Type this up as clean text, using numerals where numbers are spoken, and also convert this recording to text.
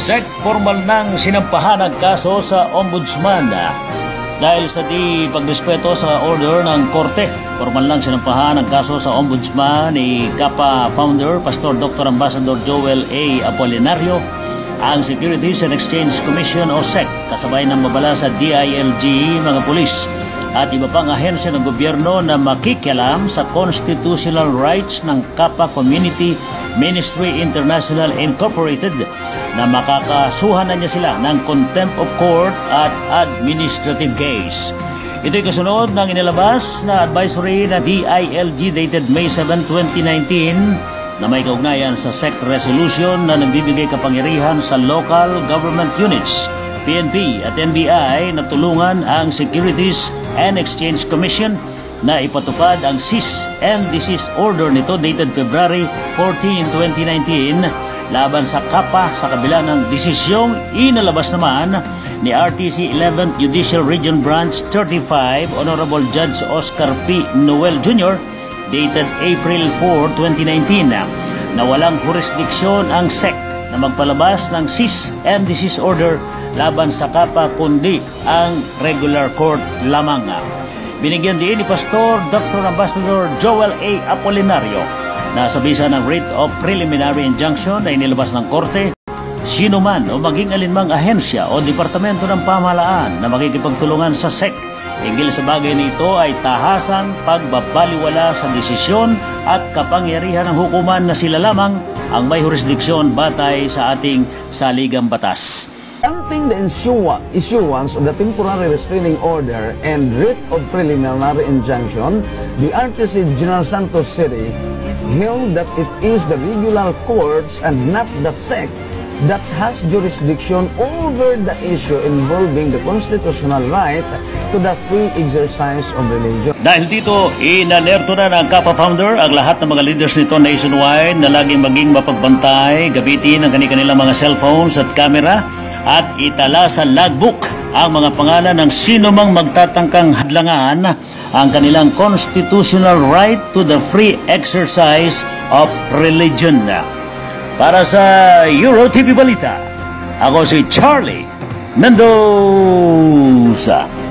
SEC formal nang sinampahan ang kaso sa ombudsman dahil sa di pagrespeto sa order ng korte. Formal nang sinampahan ang kaso sa ombudsman ni Kappa founder Pastor Dr. Ambassador Joel A. Apolinario, ang Securities and Exchange Commission o SEC, kasabay ng mabala sa DILG, mga pulis at iba pang ahensya ng gobyerno na makikialam sa constitutional rights ng Kappa Community Ministry International Incorporated, na makakasuhan na niya sila ng contempt of court at administrative case. Ito'y kasunod ng inilabas na advisory na DILG dated May 7, 2019 na may kaugnayan sa SEC resolution na nagbibigay kapangyarihan sa local government units, PNP at NBI, na tulungan ang Securities and Exchange Commission na ipatupad ang cease and desist order nito dated February 14, 2019 laban sa Kappa sa kabila ng desisyong inalabas naman ni RTC 11th Judicial Region Branch 35 Honorable Judge Oscar P. Noel Jr. dated April 4, 2019 na walang jurisdiksyon ang SEC na magpalabas ng cease and desist order laban sa Kappa kundi ang regular court lamang. Binigyan din ni Pastor Dr. Ambassador Joel A. Apolinario na sa bisa ng writ of preliminary injunction na inilabas ng korte, sino man o maging alinmang ahensya o departamento ng pamahalaan na makikipagtulungan sa SEC hinggil sa bagay nito ay tahasang pagbabaliwala sa desisyon at kapangyarihan ng hukuman na sila lamang ang may jurisdiksyon batay sa ating saligang batas. Granting the issuance of the temporary restraining order and writ of preliminary injunction, the RTC General Santos City held that it is the regular courts and not the SEC that has jurisdiction over the issue involving the constitutional right to the free exercise of religion. Dahil dito, inalerto na ng Kappa founder ang lahat ng mga leaders nito nationwide na laging maging mapagbantay, gamitin ang kanilang mga cellphones at camera at itala sa logbook ang mga pangalan ng sino mang magtatangkang hadlangan ang kanilang constitutional right to the free exercise of religion. Para sa Euro TV Balita, ako si Charlie Mendoza.